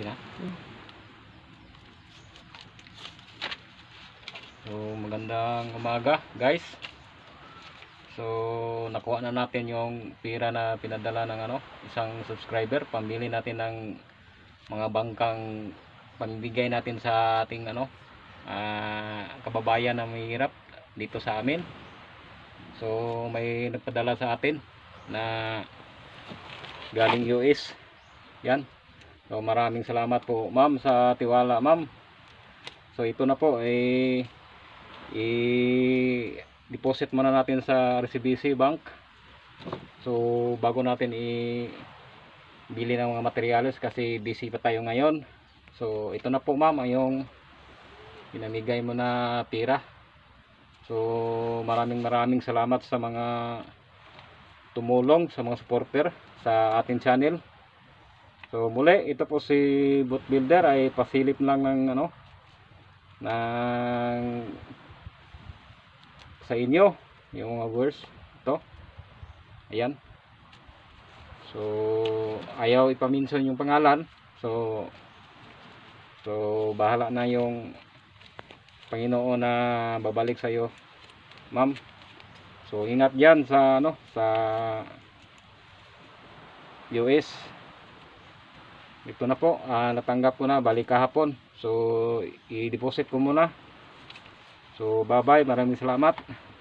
natin ha. So magandang umaga guys. So nakuha na natin yung pira na pinadala ng isang subscriber. Pambili natin ng mga bangkang pambigay natin sa ating kababayan na mahirap dito sa amin. So may nagpadala sa atin na galing US. Yan. So maraming salamat po ma'am sa tiwala ma'am. So ito na po i-deposit muna natin sa RCBC Bank. So bago natin bili ng mga materyales kasi busy pa tayo ngayon. So ito na po ma'am yung pinamigay mo na pira. So maraming salamat sa mga tumulong, sa mga supporter sa ating channel. So muli, ito po si Boat Builder ay pasilip lang ng sa inyo yung mga viewers ito. Ayan. So ayaw ipaminsan yung pangalan. So bahala na yung Panginoon na babalik sa iyo, ma'am. So ingat diyan sa sa US. Ito na po, natanggap ko na balik kahapon. So i-deposit ko muna. So bye bye, maraming salamat.